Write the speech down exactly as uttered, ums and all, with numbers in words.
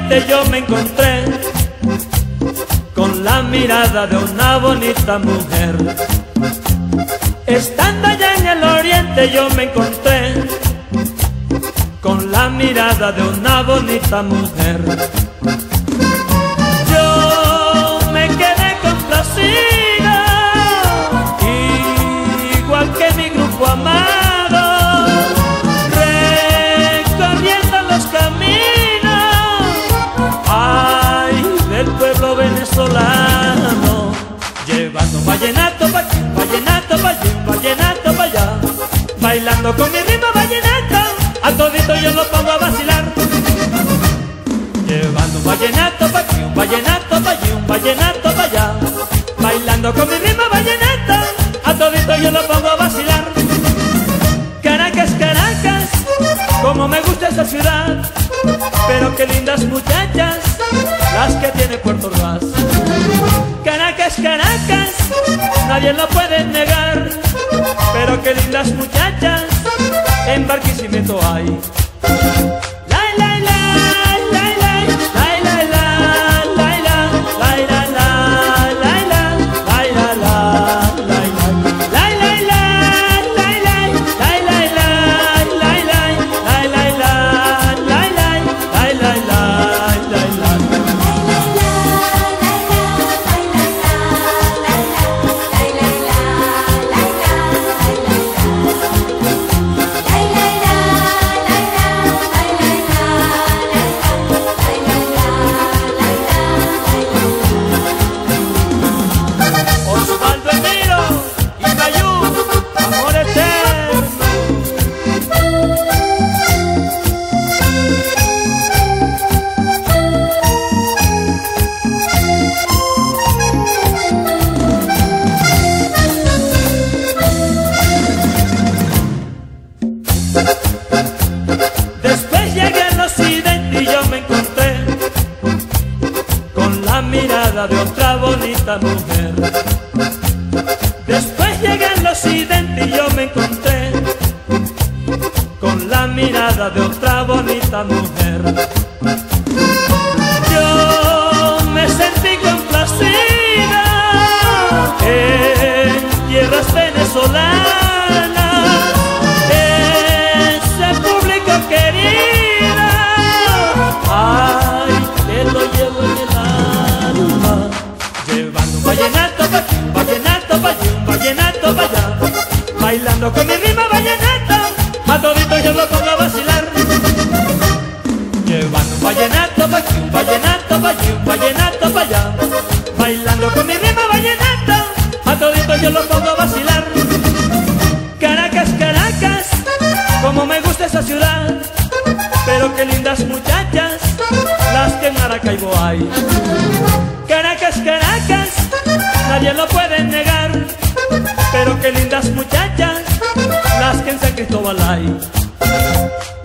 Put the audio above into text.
oriente yo me encontré con la mirada de una bonita mujer. Estando allá en el oriente yo me encontré con la mirada de una bonita mujer. Yo me quedé complacido, igual que mi grupo amado, recorriendo los caminos, ay, del pueblo venezolano, llevando un vallenato pa' aquí, un vallenato pa' allí, un vallenato pa' allá, bailando con mi ritmo vallenato, a todito yo lo pongo a vacilar. Llevando un vallenato pa' aquí, un vallenato pa' allí, un vallenato pa' allá, bailando con mi ritmo vallenato, a todito yo lo pongo a vacilar. Caracas, Caracas, como me gusta esa ciudad, pero qué lindas muchachas las que tiene Puerto Ordaz. Caracas, Caracas, nadie lo puede negar, pero qué lindas muchachas en Barquisimeto hay. Después llegué al occidente y yo me encontré con la mirada de otra bonita mujer. Después llegué al occidente y yo me encontré con la mirada de otra bonita mujer. Yo me sentí complacida en tierras venezolanas, vallenato pa' aquí, un vallenato pa' allí, un vallenato pa' allá, bailando con mi ritmo vallenato, a todito yo lo pongo a vacilar. Llevando un vallenato pa' aquí, un vallenato pa' allí, un vallenato pa' allá, bailando con mi ritmo vallenato, a todito yo lo pongo a vacilar. Caracas, Caracas, como me gusta esa ciudad, pero qué lindas muchachas las que en Maracaibo hay. Caracas, Caracas, nadie lo puede negar, pero qué lindas muchachas las que en San Cristóbal hay.